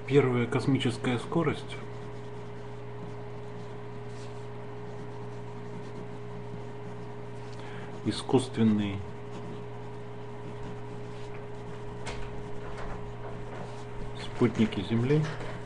Первая космическая скорость искусственный спутники Земли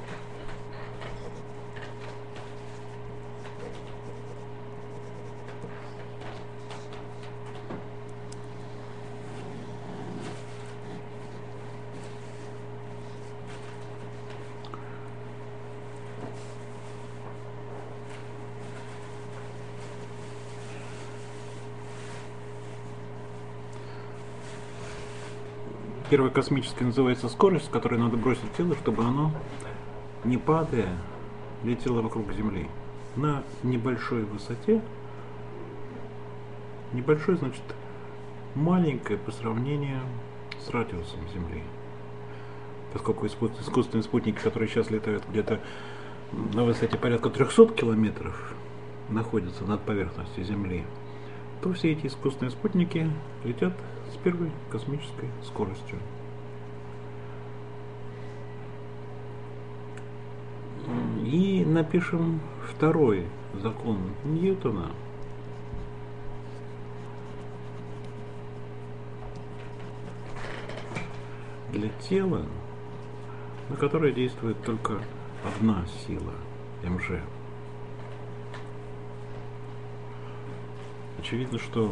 Первая космическая называется скорость, с которой надо бросить тело, чтобы оно, не падая, летело вокруг Земли на небольшой высоте. Небольшой, значит, маленькое по сравнению с радиусом Земли. Поскольку искусственные спутники, которые сейчас летают где-то на высоте порядка 300 километров, находятся над поверхностью Земли, то все эти искусственные спутники летят с первой космической скоростью. И напишем второй закон Ньютона. Для тела, на которое действует только одна сила, МЖ. Очевидно, что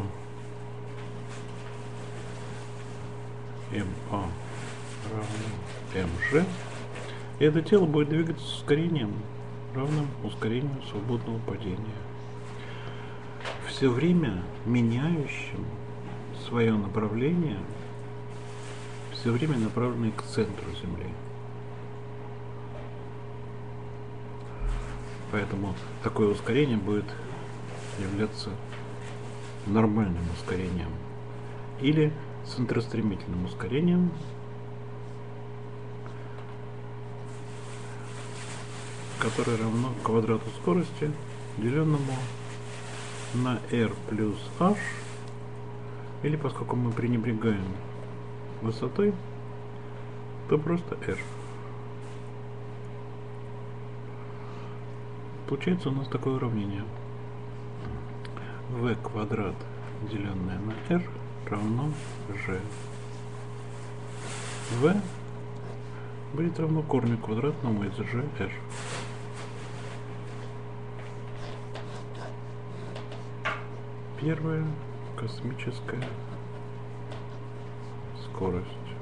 МА равно МЖ, и это тело будет двигаться с ускорением, равным ускорению свободного падения, все время меняющим свое направление, все время направленное к центру Земли. Поэтому такое ускорение будет являться нормальным ускорением или центростремительным ускорением, которое равно квадрату скорости, деленному на r плюс h, или поскольку мы пренебрегаем высотой, то просто r. Получается у нас такое уравнение: v квадрат, деленное на r, равно g. v будет равно корню квадратному из gr. Первая космическая скорость.